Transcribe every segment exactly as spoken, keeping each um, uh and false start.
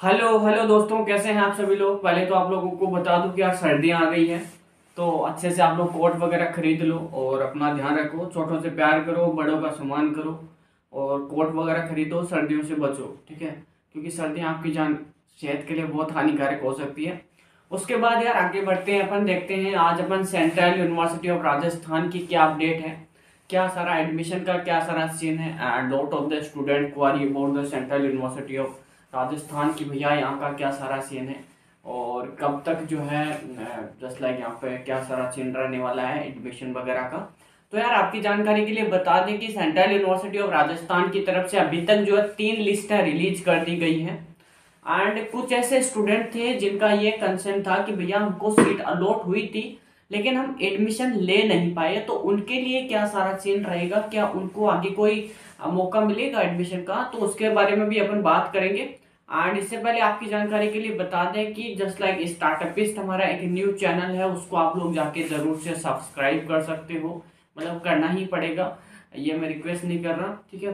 Hello hello दोस्तों, कैसे हैं आप सभी लोग। पहले तो आप लोगों को बता दूं कि यार सर्दियां आ गई हैं, तो अच्छे से आप लोग कोट वगैरह खरीद लो और अपना ध्यान रखो। छोटों से प्यार करो, बड़ों का सम्मान करो और कोट वगैरह खरीदो, सर्दियों से बचो, ठीक है। क्योंकि सर्दियां आपकी जान सेहत के लिए बहुत हानिकारक हो सकती है। उसके बाद यार आगे बढ़ते हैं, अपन देखते हैं आज अपन सेंट्रल यूनिवर्सिटी ऑफ राजस्थान की क्या अपडेट है, क्या सारा एडमिशन का क्या सारा सीन है। Lot of the student query about the central university of Rajasthan की, भैया यहाँ का क्या सारा सीन है और कब तक जो है जस्ट लाइक यहाँ पे क्या सारा सीन रहने वाला है एडमिशन वगैरह का। तो यार आपकी जानकारी के लिए बता दें कि सेंट्रल यूनिवर्सिटी ऑफ राजस्थान की तरफ से अभी तक जो है तीन लिस्टें रिलीज कर दी गई हैं। एंड कुछ ऐसे स्टूडेंट थे जिनका ये कंसर्न था कि भैया हमको सीट अलॉट हुई थी लेकिन हम एडमिशन ले नहीं पाए, तो उनके लिए क्या सारा सीन रहेगा, क्या उनको आगे कोई अ, मौका मिलेगा एडमिशन का, तो उसके बारे में भी अपन बात करेंगे। एंड इससे पहले आपकी जानकारी के लिए बता दें कि जस्ट लाइक स्टार्टअपिस्ट हमारा एक न्यू चैनल है, उसको आप लोग जाके जरूर से सब्सक्राइब कर सकते हो, मतलब करना ही पड़ेगा, ये मैं रिक्वेस्ट नहीं कर रहा, ठीक है।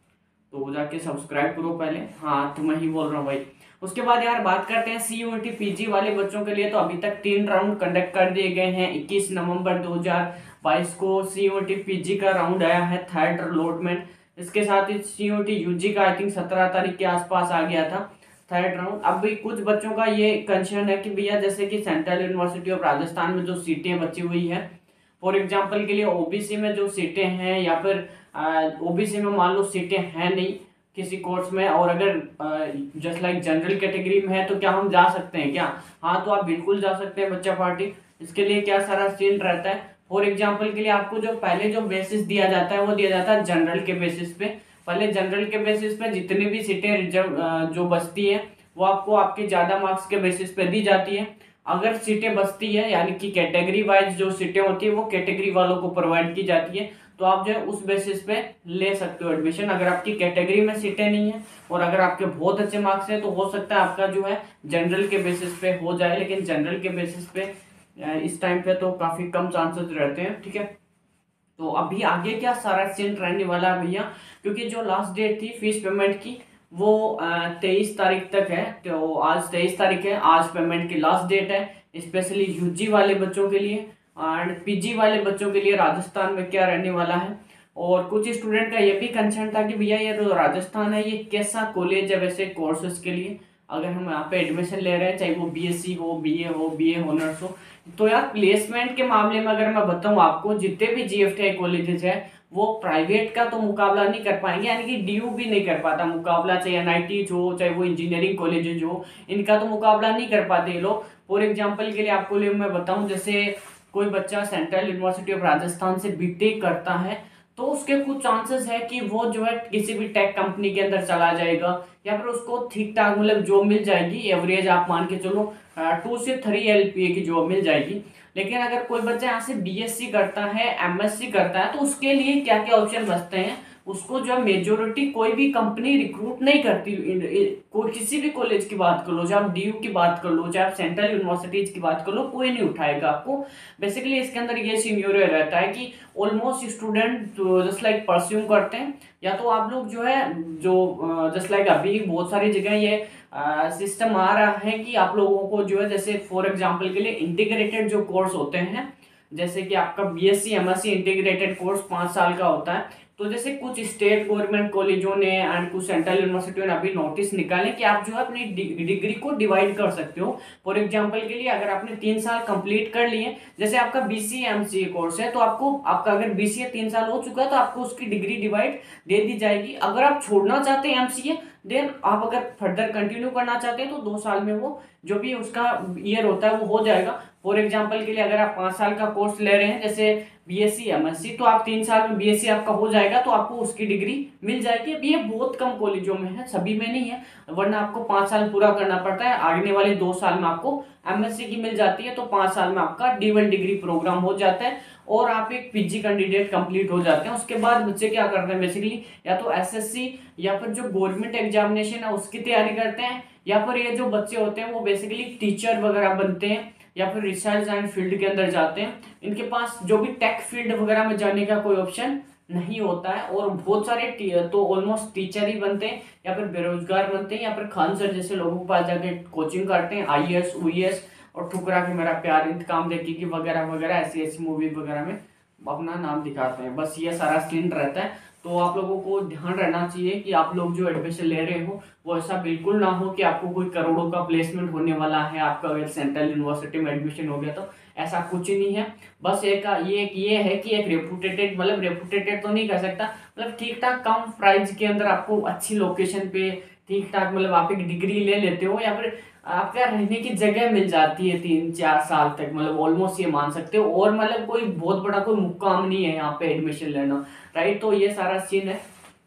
तो वो जाके सब्सक्राइब करो पहले, हाँ तो मैं ही बोल रहा हूँ भाई। उसके बाद यार बात करते हैं सीयूईटी पीजी वाले बच्चों के लिए, तो अभी तक तीन राउंड कंडक्ट कर दिए गए हैं। इक्कीस नवंबर दो हज़ार बाईस को सीयूईटी पीजी का राउंड आया है, थर्ड अलॉटमेंट। इसके साथ ही सीयूईटी यूजी का आई थिंक सत्रह तारीख के आसपास आ गया था थर्ड राउंड। अब भी कुछ बच्चों का ये कंसर्न है कि भैया जैसे कि सेंट्रल यूनिवर्सिटी ऑफ राजस्थान में जो सीटें बची हुई है, फॉर एग्जाम्पल के लिए ओबीसी में जो सीटें हैं या फिर ओबीसी में मान लो सीटें हैं नहीं किसी कोर्स में, और अगर जस्ट लाइक जनरल कैटेगरी में है तो क्या हम जा सकते हैं क्या? हाँ तो आप बिल्कुल जा सकते हैं बच्चा पार्टी। इसके लिए क्या सारा सीन रहता है, फॉर एग्जाम्पल के लिए आपको जो पहले जो बेसिस दिया जाता है वो दिया जाता है जनरल के बेसिस पे। पहले जनरल के बेसिस पे जितनी भी सीटें रिजर्व जो बचती है वो आपको आपके ज्यादा मार्क्स के बेसिस पे दी जाती है। अगर सीटें बचती है यानी कि कैटेगरी वाइज जो सीटें होती है वो कैटेगरी वालों को प्रोवाइड की जाती है, तो आप जो है उस बेसिस पे ले सकते हो एडमिशन। अगर आपकी कैटेगरी में सीटें नहीं है और अगर आपके बहुत अच्छे मार्क्स हैं तो हो सकता है आपका जो है जनरल के बेसिस पे हो जाए, लेकिन जनरल के बेसिस पे अ, इस टाइम पे तो काफी कम चांसेस रहते हैं, ठीक है। तो अभी आगे क्या सारा सीन रहने वाला है भैया, क्योंकि जो लास्ट डेट थी फीस पेमेंट की वो तेईस तारीख तक है, तो आज तेईस तारीख है, आज पेमेंट की लास्ट डेट है, स्पेशली यूजी वाले बच्चों के लिए। एंड पीजी वाले बच्चों के लिए राजस्थान में क्या रहने वाला है। और कुछ स्टूडेंट का ये भी कंसर्न था कि भैया ये जो राजस्थान है ये कैसा कॉलेज है वैसे कोर्सेज के लिए, अगर हम यहाँ पे एडमिशन ले रहे हैं चाहे वो बीएससी हो, बीए हो, बीए ऑनर्स हो। तो यार प्लेसमेंट के मामले में अगर मैं बताऊं आपको, जितने भी जीएफटीआई कॉलेजेस है वो प्राइवेट का तो मुकाबला नहीं कर पाएंगे, यानी कि डीयू भी नहीं कर पाता मुकाबला, चाहे एनआईटी हो चाहे वो इंजीनियरिंग कॉलेजेज हो, इनका तो मुकाबला नहीं कर पाते ये लोग। फॉर एग्जाम्पल के लिए आपको लिए मैं बताऊं, जैसे कोई बच्चा सेंट्रल यूनिवर्सिटी ऑफ राजस्थान से बीटेक करता है तो उसके कुछ चांसेस है कि वो जो है किसी भी टेक कंपनी के अंदर चला जाएगा या फिर उसको ठीक ठाक मतलब जॉब मिल जाएगी, एवरेज आप मान के चलो टू से थ्री एलपीए की जॉब मिल जाएगी। लेकिन अगर कोई बच्चा यहाँ से बीएससी करता है, एमएससी करता है, तो उसके लिए क्या क्या ऑप्शन बचते हैं, उसको जो है मेजोरिटी कोई भी कंपनी रिक्रूट नहीं करती। कोई किसी भी कॉलेज की बात कर लो, चाहे आप डीयू की बात कर लो, चाहे आप सेंट्रल यूनिवर्सिटीज की बात कर लो, कोई नहीं उठाएगा आपको। बेसिकली इसके अंदर ये सीनियर रहता है कि almost student just like pursue करते हैं, या तो आप लोग जो है जो जस्ट लाइक अभी बहुत सारी जगह ये सिस्टम आ रहा है कि आप लोगों को जो है जैसे फॉर एग्जांपल के लिए इंटीग्रेटेड जो कोर्स होते हैं, जैसे कि आपका बीएससी एमएससी इंटीग्रेटेड कोर्स पाँच साल का होता है, तो जैसे कुछ स्टेट गवर्नमेंट कॉलेजों ने एंड कुछ सेंट्रल यूनिवर्सिटियों ने अभी नोटिस निकाले कि आप जो है अपनी डिग्री को डिवाइड कर सकते हो। फॉर एग्जांपल के लिए अगर आपने तीन साल कंप्लीट कर लिए, जैसे आपका बीसीए एमसीए कोर्स है, तो आपको आपका अगर बीसीए तीन साल हो चुका है तो आपको उसकी डिग्री डिवाइड दे दी जाएगी। अगर आप छोड़ना चाहते हैं एमसीए, देन आप अगर फर्दर कंटिन्यू करना चाहते हैं तो दो साल में वो जो भी उसका ईयर होता है वो हो जाएगा। फॉर एग्जाम्पल के लिए अगर आप पांच साल का कोर्स ले रहे हैं जैसे बीएससी एमएससी, तो आप तीन साल में बीएससी आपका हो जाएगा तो आपको उसकी डिग्री मिल जाएगी। अब ये बहुत कम कॉलेजों में है, सभी में नहीं है, वरना आपको पांच साल पूरा करना पड़ता है, आगने वाले दो साल में आपको एमएससी की मिल जाती है, तो पांच साल में आपका डी वन डिग्री प्रोग्राम हो जाता है और आप एक पीजी कैंडिडेट कंप्लीट हो जाते हैं। उसके बाद बच्चे क्या करते हैं बेसिकली, या तो एसएससी या फिर जो गवर्नमेंट एग्जामिनेशन है उसकी तैयारी करते हैं, या फिर ये जो बच्चे होते हैं वो बेसिकली टीचर वगैरह बनते हैं या फिर रिसर्च एंड फील्ड के अंदर जाते हैं। इनके पास जो भी टेक फील्ड वगैरह में जाने का कोई ऑप्शन नहीं होता है। और बहुत सारे टी- तो ऑलमोस्ट टीचर ही बनते हैं या फिर बेरोजगार बनते हैं या फिर खान सर जैसे लोगों के पास जाके कोचिंग करते हैं आई ए एस उ ई एस और ठुकरा के मेरा प्यार इंतकाम देखेगी वगैरह वगैरह ऐसी ऐसी मूवी वगैरह में अपना नाम दिखाते हैं। बस ये सारा सीन रहता है। तो आप लोगों को ध्यान रहना चाहिए कि आप लोग जो एडमिशन ले रहे हो वो ऐसा बिल्कुल ना हो कि आपको कोई करोड़ों का प्लेसमेंट होने वाला है आपका अगर सेंट्रल यूनिवर्सिटी में एडमिशन हो गया तो। ऐसा कुछ नहीं है। बस एक ये ये है कि एक रेपुटेटेड मतलब रेपुटेटेड तो नहीं कह सकता, मतलब ठीक ठाक कम प्राइस के अंदर आपको अच्छी लोकेशन पे ठीक ठाक मतलब आप एक डिग्री ले लेते हो या फिर आपका रहने की जगह मिल जाती है तीन चार साल तक, मतलब ऑलमोस्ट ये मान सकते हो। और मतलब कोई बहुत बड़ा कोई मुकाम नहीं है यहाँ पे एडमिशन लेना, राइट। तो ये सारा सीन है।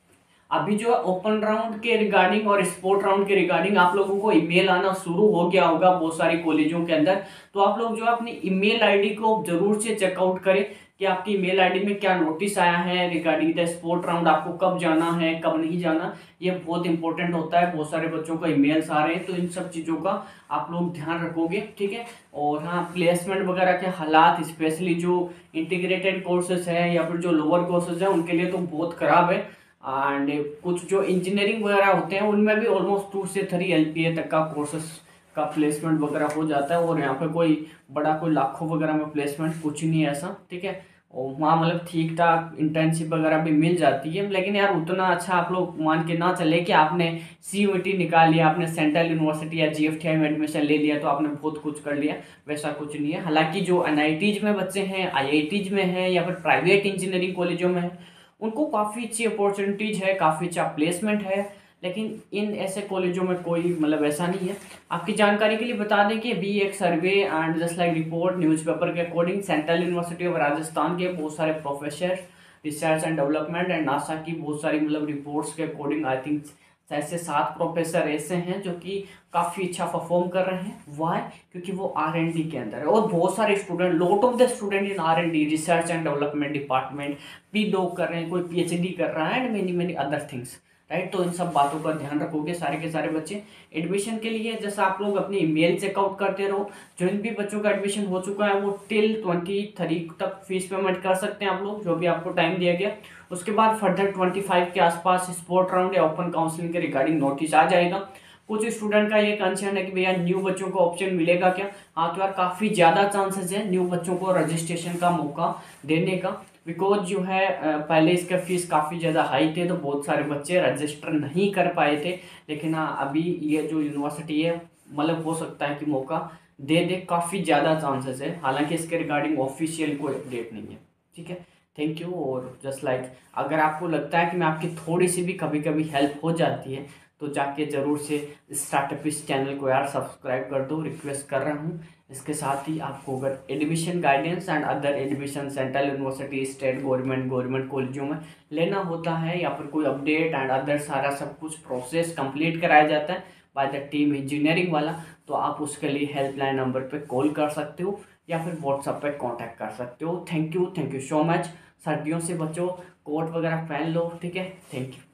अभी जो ओपन राउंड के रिगार्डिंग और स्पोर्ट राउंड के रिगार्डिंग आप लोगों को ईमेल आना शुरू हो गया होगा बहुत सारे कॉलेजों के अंदर। तो आप लोग जो अपनी ईमेल आईडी को जरूर से चेकआउट करें कि आपकी ईमेल आईडी में क्या नोटिस आया है रिगार्डिंग द स्पोर्ट राउंड, आपको कब जाना है कब नहीं जाना। ये बहुत इंपॉर्टेंट होता है। बहुत सारे बच्चों को ईमेल्स आ रहे हैं तो इन सब चीज़ों का आप लोग ध्यान रखोगे, ठीक है। और हाँ, प्लेसमेंट वगैरह के हालात स्पेशली जो इंटीग्रेटेड कोर्सेज है या फिर जो लोअर कोर्सेज है उनके लिए तो बहुत खराब है। एंड कुछ जो इंजीनियरिंग वगैरह होते हैं उनमें भी ऑलमोस्ट टू से थ्री एल पी ए तक का कोर्सेस का प्लेसमेंट वगैरह हो जाता है। और यहाँ पे कोई बड़ा कोई लाखों वगैरह में प्लेसमेंट कुछ नहीं है ऐसा, ठीक है। और वहाँ मतलब ठीक ठाक इंटर्नशिप वगैरह भी मिल जाती है, लेकिन यार उतना अच्छा आप लोग मान के ना चले कि आपने सी यू ई टी निकाल लिया, आपने सेंट्रल यूनिवर्सिटी या जी एफ टी आई में एडमिशन ले लिया तो आपने बहुत कुछ कर लिया। वैसा कुछ नहीं है। हालांकि जो एन आई टीज में बच्चे हैं, आई आई टीज में हैं या फिर प्राइवेट इंजीनियरिंग कॉलेजों में है उनको काफ़ी अच्छी अपॉर्चुनिटीज है, काफ़ी अच्छा प्लेसमेंट है। लेकिन इन ऐसे कॉलेजों में कोई मतलब ऐसा नहीं है। आपकी जानकारी के लिए बता दें कि बी एक survey and just like report newspaper के according central university of Rajasthan के बहुत सारे professor research and development and NASA की बहुत सारी मतलब रिपोर्ट्स के अकॉर्डिंग आई थिंक ऐसे सात प्रोफेसर ऐसे हैं जो कि काफ़ी अच्छा परफॉर्म कर रहे हैं। वाई? क्योंकि वो आर एंड डी के अंदर है और बहुत सारे student, lot of the student इन R and D research and development department postdoc कर रहे हैं, कोई पी एच डी कर रहा है and many many other things, right. तो इन सब बातों का ध्यान रखोगे सारे के सारे बच्चे। एडमिशन के लिए जैसा आप लोग अपनी ईमेल चेकआउट करते रहो। जिन भी बच्चों का एडमिशन हो चुका है वो टिल ट्वेंटी थ्री तक फीस पेमेंट कर सकते हैं आप लोग, जो भी आपको टाइम दिया गया। उसके बाद फर्दर ट्वेंटी फाइव के आसपास स्पोर्ट राउंड या ओपन काउंसलिंग के रिगार्डिंग नोटिस आ जाएगा। कुछ स्टूडेंट का ये कंसर्न है कि भैया न्यू बच्चों को ऑप्शन मिलेगा क्या। हाँ, तो यार काफ़ी ज़्यादा चांसेस है न्यू बच्चों को रजिस्ट्रेशन का मौका देने का, बिकॉज जो है पहले इसका फीस काफ़ी ज़्यादा हाई थे तो बहुत सारे बच्चे रजिस्टर नहीं कर पाए थे। लेकिन हाँ, अभी ये जो यूनिवर्सिटी है मतलब हो सकता है कि मौका दे दे, काफ़ी ज़्यादा चांसेस है। हालांकि इसके रिगार्डिंग ऑफिशियल कोई अपडेट नहीं है, ठीक है। Thank you. और जस्ट लाइक like, अगर आपको लगता है कि मैं आपकी थोड़ी सी भी कभी कभी हेल्प हो जाती है तो जाके ज़रूर से स्टार्टअप इस चैनल को यार सब्सक्राइब कर दो, रिक्वेस्ट कर रहा हूँ। इसके साथ ही आपको अगर admission guidance and other admission central university, state government, government कॉलेजों में लेना होता है या फिर कोई अपडेट एंड अदर सारा सब कुछ प्रोसेस कंप्लीट कराया जाता है बाय द टीम इंजीनियरिंग वाला, तो आप उसके लिए हेल्पलाइन नंबर पे कॉल कर सकते हो या फिर व्हाट्सएप पे कांटेक्ट कर सकते हो। Thank you, thank you so much. सर्दियों से बचो, कोट वगैरह पहन लो, ठीक है। Thank you.